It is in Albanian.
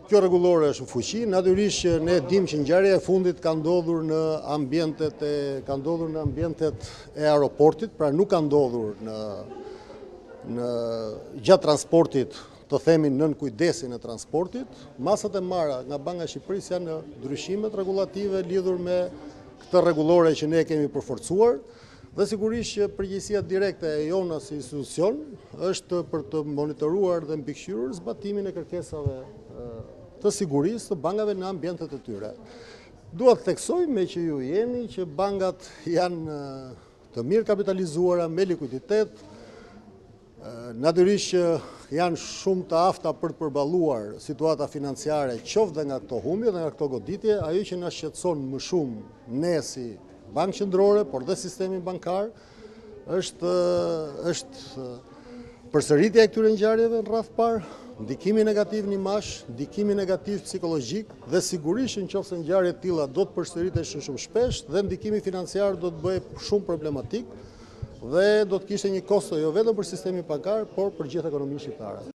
Kjo rregullore është në fuqi, natyrisht që ne dimë që ngjarja e fundit ka ndodhur në ambientet e aeroportit, pra nuk ka ndodhur në gjatë transportit, të themi nën kujdesin e transportit. Masat e marra nga Banka e Shqipërisë janë ndryshimet rregullative lidhur me këtë rregullore që ne kemi përforcuar. Dhe sigurisht që përgjegjësia direkte e jona si institucion është për të monitoruar dhe mbikëqyrur zbatimin e kërkesave të sigurisë të bankave në ambientet e tyre. Dua të theksoj me që ju jeni që bankat janë të mirë kapitalizuara me likuiditet, natyrisht që janë shumë të afta për të përballuar situata financiare qoftë dhe nga këto humbje dhe nga këto goditje. Ajo që na shqetëson më shumë ne si Bankë Qendrore, por dhe sistemi bankar, është përsëritja e këtyre ngjarjeve në radh parë, ndikimi negativ në imazh, ndikimi negativ psikologjik dhe sigurisht nëse ngjarje të tilla do të përsëriten shumë shpesh dhe ndikimi financiar do të bëhej shumë problematik dhe do të kishte një kosto jo vetëm për sistemin bankar, por për gjithë ekonominë shqiptare.